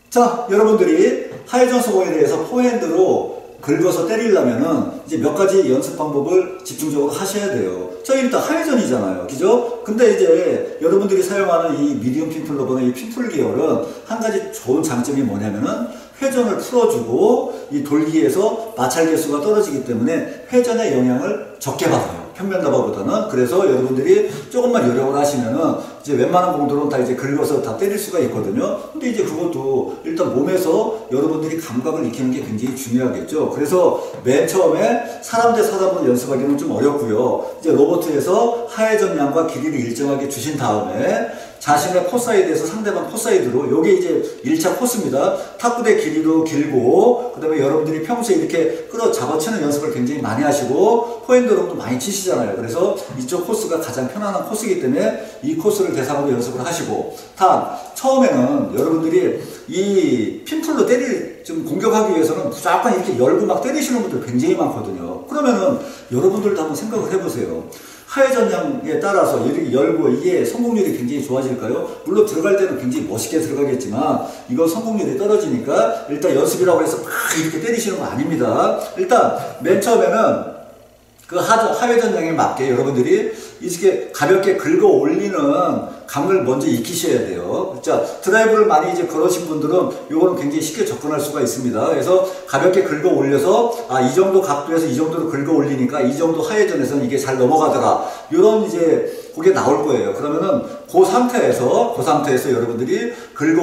자, 여러분들이 하회전 소공에 대해서 포핸드로 긁어서 때리려면은 이제 몇 가지 연습 방법을 집중적으로 하셔야 돼요. 자, 일단 하회전이잖아요. 그죠? 근데 이제 여러분들이 사용하는 이 미디움 핀플러버나 이 핀풀 계열은 한 가지 좋은 장점이 뭐냐면은 회전을 풀어주고 이 돌기에서 마찰 개수가 떨어지기 때문에 회전의 영향을 적게 받아요. 평면다바보다는. 그래서 여러분들이 조금만 요령을 하시면은 이제 웬만한 공들은 다 이제 긁어서 다 때릴 수가 있거든요. 근데 이제 그것도 일단 몸에서 여러분들이 감각을 익히는 게 굉장히 중요하겠죠. 그래서 맨 처음에 사람 대 사람으로 연습하기는 좀 어렵고요. 이제 로버트에서 하회전량과 길이를 일정하게 주신 다음에 자신의 포사이드에서 상대방 포사이드로, 요게 이제 1차 코스입니다. 탁구대 길이도 길고, 그 다음에 여러분들이 평소에 이렇게 끌어 잡아치는 연습을 굉장히 많이 하시고 포핸드로도 많이 치시잖아요. 그래서 이쪽 코스가 가장 편안한 코스이기 때문에 이 코스를 대상으로 연습을 하시고, 단 처음에는 여러분들이 이 핀풀로 좀 공격하기 위해서는 무조건 이렇게 열고 막 때리시는 분들 굉장히 많거든요. 그러면은 여러분들도 한번 생각을 해보세요. 하회전량에 따라서 이렇게 열고 이게 성공률이 굉장히 좋아질까요? 물론 들어갈 때는 굉장히 멋있게 들어가겠지만 이거 성공률이 떨어지니까 일단 연습이라고 해서 막 이렇게 때리시는 거 아닙니다. 일단 맨 처음에는 그 하회전량에 맞게 여러분들이 이렇게 가볍게 긁어 올리는 감을 먼저 익히셔야 돼요. 자, 드라이브를 많이 이제 걸으신 분들은 요거는 굉장히 쉽게 접근할 수가 있습니다. 그래서 가볍게 긁어 올려서 이 정도 각도에서 이 정도로 긁어 올리니까 이 정도 하회전에서는 이게 잘 넘어가더라. 요런 이제 그게 나올 거예요. 그러면은 그 상태에서 여러분들이 긁어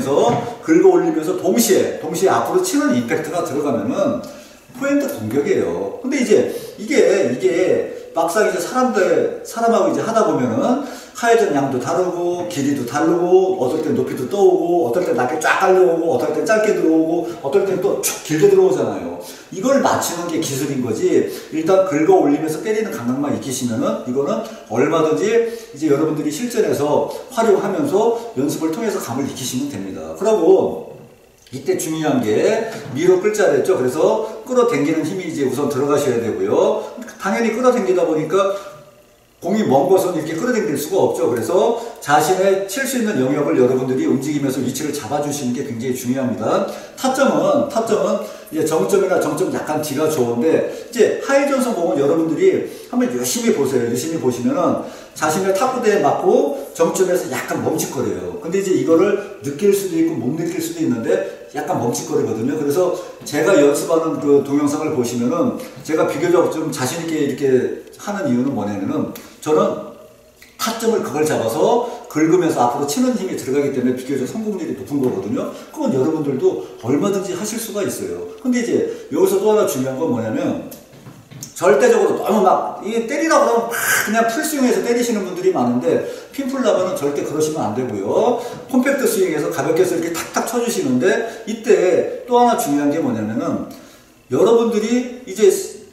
올리면서 동시에 앞으로 치는 임팩트가 들어가면은 포핸드 공격이에요. 근데 이제 이게 막상 이제 사람하고 이제 하다 보면은 하회전 양도 다르고 길이도 다르고 어떨 땐 높이도 떠오고 어떨 땐 낮게 쫙 깔려오고 어떨 땐 짧게 들어오고 어떨 땐 또 쭉 길게 들어오잖아요. 이걸 맞추는 게 기술인 거지. 일단 긁어 올리면서 때리는 감각만 익히시면은 이거는 얼마든지 이제 여러분들이 실전에서 활용하면서 연습을 통해서 감을 익히시면 됩니다. 그러고 이때 중요한 게 미로 끌자 그랬죠. 그래서 끌어당기는 힘이 이제 우선 들어가셔야 되고요. 당연히 끌어당기다 보니까 공이 먼 곳은 이렇게 끌어당길 수가 없죠. 그래서 자신의 칠 수 있는 영역을 여러분들이 움직이면서 위치를 잡아주시는 게 굉장히 중요합니다. 타점은 이제 정점이나 정점 약간 뒤가 좋은데 이제 하회전 성공은 여러분들이 한번 열심히 보세요. 열심히 보시면은 자신의 탁구대에 맞고 정점에서 약간 멈칫거려요. 근데 이제 이거를 느낄 수도 있고 못 느낄 수도 있는데 약간 멈칫거리거든요. 그래서 제가 연습하는 그 동영상을 보시면은 제가 비교적 좀 자신있게 이렇게 하는 이유는 뭐냐면은 저는 타점을 그걸 잡아서 긁으면서 앞으로 치는 힘이 들어가기 때문에 비교적 성공률이 높은 거거든요. 그건 여러분들도 얼마든지 하실 수가 있어요. 근데 이제 여기서 또 하나 중요한 건 뭐냐면 절대적으로 너무 막 때리라고 하면 막 그냥 풀스윙해서 때리시는 분들이 많은데 핀풀라버는 절대 그러시면 안 되고요. 콤팩트 스윙에서 가볍게 해서 이렇게 탁탁 쳐주시는데 이때 또 하나 중요한 게 뭐냐면은 여러분들이 이제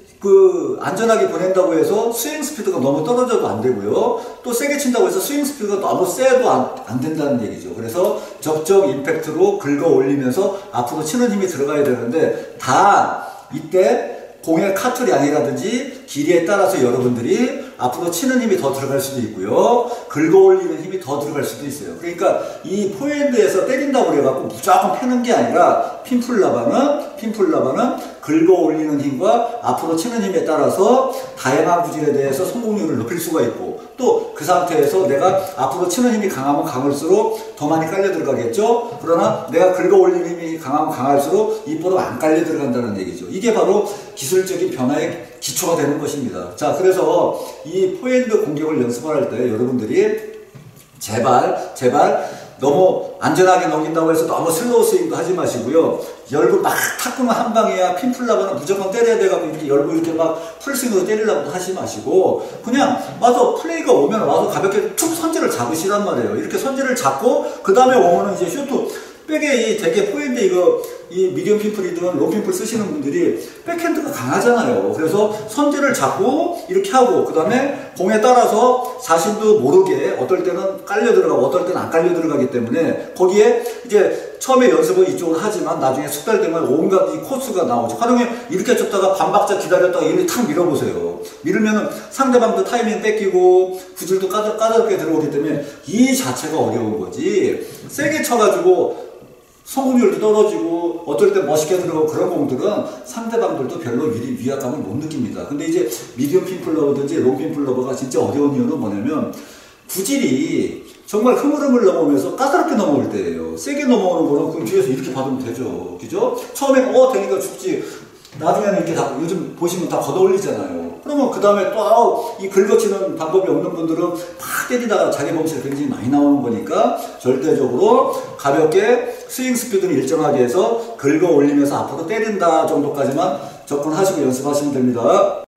그 안전하게 보낸다고 해서 스윙 스피드가 너무 떨어져도 안 되고요. 또 세게 친다고 해서 스윙 스피드가 너무 세도 안 된다는 얘기죠. 그래서 적정 임팩트로 긁어 올리면서 앞으로 치는 힘이 들어가야 되는데 다 이때 공의 카트량이라든지 길이에 따라서 여러분들이 앞으로 치는 힘이 더 들어갈 수도 있고요. 긁어 올리는 힘이 더 들어갈 수도 있어요. 그러니까 이 포핸드에서 때린다고 그래갖고 무조건 펴는 게 아니라 핀풀라바는 긁어 올리는 힘과 앞으로 치는 힘에 따라서 다양한 구질에 대해서 성공률을 높일 수가 있고 또 그 상태에서 내가 앞으로 치는 힘이 강하면 강할수록 더 많이 깔려 들어가겠죠. 그러나 내가 긁어 올리는 힘이 강하면 강할수록 이 볼은 안 깔려 들어간다는 얘기죠. 이게 바로 기술적인 변화의 기초가 되는 것입니다. 자, 그래서 이 포핸드 공격을 연습할 때 여러분들이 제발 너무 안전하게 넘긴다고 해서 너무 슬로우 스윙도 하지 마시고요. 열고 막 탁구만 한 방이야. 핀풀라버는 무조건 때려야 돼가지고 이렇게 열고 이렇게 막 풀스윙으로 때리려고 하지 마시고 그냥 와서 플레이가 오면 와서 가볍게 툭 선지를 잡으시란 말이에요. 이렇게 선지를 잡고 그 다음에 오면은 이제 슈트 백에 되게 포핸드 이 미디엄 핀풀이든 롱 핀풀 쓰시는 분들이 백핸드가 강하잖아요. 그래서 선지를 잡고 이렇게 하고 그 다음에 공에 따라서 자신도 모르게 어떨 때는 깔려 들어가고 어떨 때는 안 깔려 들어가기 때문에 거기에 이제 처음에 연습은 이쪽으로 하지만 나중에 숙달되면 온갖 이 코스가 나오죠. 하루에 이렇게 쳤다가 반박자 기다렸다가 이렇게 탁 밀어보세요. 밀으면은 상대방도 타이밍 뺏기고 구질도 까다롭게 들어오기 때문에 이 자체가 어려운 거지. 세게 쳐가지고 성공률도 떨어지고 어떨 때 멋있게 들어가고 그런 공들은 상대방들도 별로 위압감을 못 느낍니다. 근데 이제 미디엄 핀플러버든지 롱 핀플러버가 진짜 어려운 이유는 뭐냐면 구질이 정말 흐물흐물 넘어오면서 까다롭게 넘어올 때예요. 세게 넘어오는 거는 그 뒤에서 이렇게 받으면 되죠. 그죠? 처음엔 되니까 죽지. 나중에는 이렇게 다 요즘 보시면 다 걷어올리잖아요. 그러면 그 다음에 또 이 긁어치는 방법이 없는 분들은 팍 때리다가 자기 범실이 굉장히 많이 나오는 거니까 절대적으로 가볍게 스윙 스피드는 일정하게 해서 긁어 올리면서 앞으로 때린다 정도까지만 접근하시고 연습하시면 됩니다.